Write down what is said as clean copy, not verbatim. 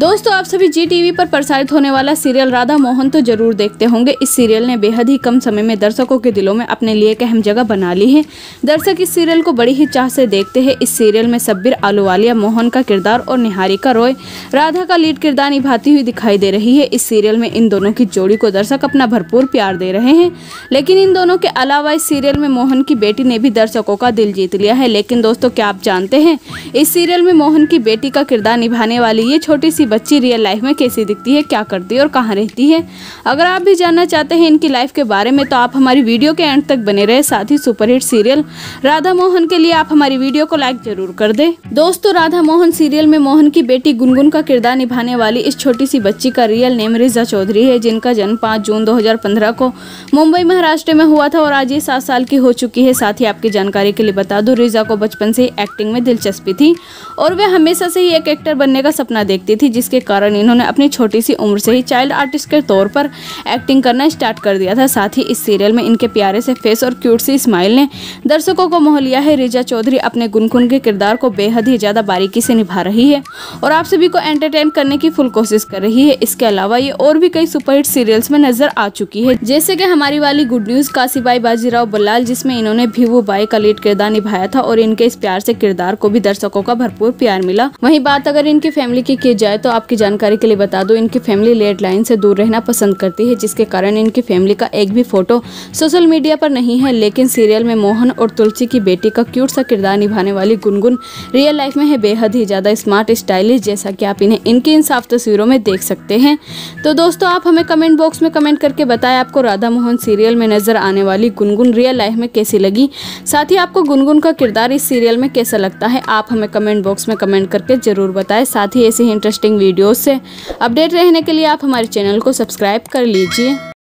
दोस्तों, आप सभी जी टीवी पर प्रसारित होने वाला सीरियल राधा मोहन तो जरूर देखते होंगे। इस सीरियल ने बेहद ही कम समय में दर्शकों के दिलों में अपने लिए एक अहम जगह बना ली है। दर्शक इस सीरियल को बड़ी ही चाह से देखते हैं। इस सीरियल में सब्बिर आलूवालिया मोहन का किरदार और निहारिका रॉय राधा का लीड किरदार निभाती हुई दिखाई दे रही है। इस सीरियल में इन दोनों की जोड़ी को दर्शक अपना भरपूर प्यार दे रहे हैं। लेकिन इन दोनों के अलावा इस सीरियल में मोहन की बेटी ने भी दर्शकों का दिल जीत लिया है। लेकिन दोस्तों, क्या आप जानते हैं इस सीरियल में मोहन की बेटी का किरदार निभाने वाली ये छोटी सी बच्ची रियल लाइफ में कैसी दिखती है, क्या करती है और कहाँ रहती है? अगर आप भी जानना चाहते हैं इनकी लाइफ के बारे में तो आप हमारी वीडियो के एंड तक बने रहे। साथ ही सुपरहिट सीरियल राधा मोहन के लिए आप हमारी वीडियो को लाइक जरूर कर दें। दोस्तों, राधा मोहन सीरियल में मोहन की बेटी गुनगुन का किरदार निभाने वाली इस छोटी सी बच्ची का रियल नेम रिजा चौधरी है, जिनका जन्म 5 जून 2015 को मुंबई महाराष्ट्र में हुआ था और आज ये 7 साल की हो चुकी है। साथ ही आपकी जानकारी के लिए बता दूं, रिजा को बचपन से ही एक्टिंग में दिलचस्पी थी और वे हमेशा से ही एक एक्टर बनने का सपना देखती थी, जिसके कारण इन्होंने अपनी छोटी सी उम्र से ही चाइल्ड आर्टिस्ट के तौर पर एक्टिंग करना स्टार्ट कर दिया था। साथ ही इस सीरियल में इनके प्यारे से फेस और क्यूट सी स्माइल ने दर्शकों को मोह लिया है। रिजा चौधरी अपने गुनगुन के किरदार को बेहद ही ज्यादा बारीकी से निभा रही है और आप सभी को एंटरटेन करने की फुल कोशिश कर रही है। इसके अलावा ये और भी कई सुपरहिट सीरियल्स में नजर आ चुकी है, जैसे कि हमारी वाली गुड न्यूज, काशीबाई बाजीराव बल्लाल, जिसमें इन्होंने भिवू बाई का लीड किरदार निभाया था और इनके इस प्यार से किरदार को भी दर्शकों का भरपूर प्यार मिला। वहीं बात अगर इनकी फैमिली की जाए तो आपकी जानकारी के लिए बता दो, इनकी फैमिली लेड लाइन से दूर रहना पसंद करती है, जिसके कारण इनकी फैमिली का एक भी फोटो सोशल मीडिया पर नहीं है। लेकिन सीरियल में मोहन और तुलसी की बेटी का क्यूट सा किरदार निभाने वाली गुनगुन रियल लाइफ में है बेहद ही ज्यादा स्मार्ट स्टाइलिश, जैसा कि आप इन्हें इनकी इन साफ तस्वीरों में देख सकते हैं। तो दोस्तों, आप हमें कमेंट बॉक्स में कमेंट करके बताएं आपको राधा मोहन सीरियल में नजर आने वाली गुनगुन रियल लाइफ में कैसी लगी। साथ ही आपको गुनगुन का किरदार इस सीरियल में कैसा लगता है, आप हमें कमेंट बॉक्स में कमेंट करके जरूर बताएं। साथ ही ऐसे ही इंटरेस्टिंग वीडियोस से अपडेट रहने के लिए आप हमारे चैनल को सब्सक्राइब कर लीजिए।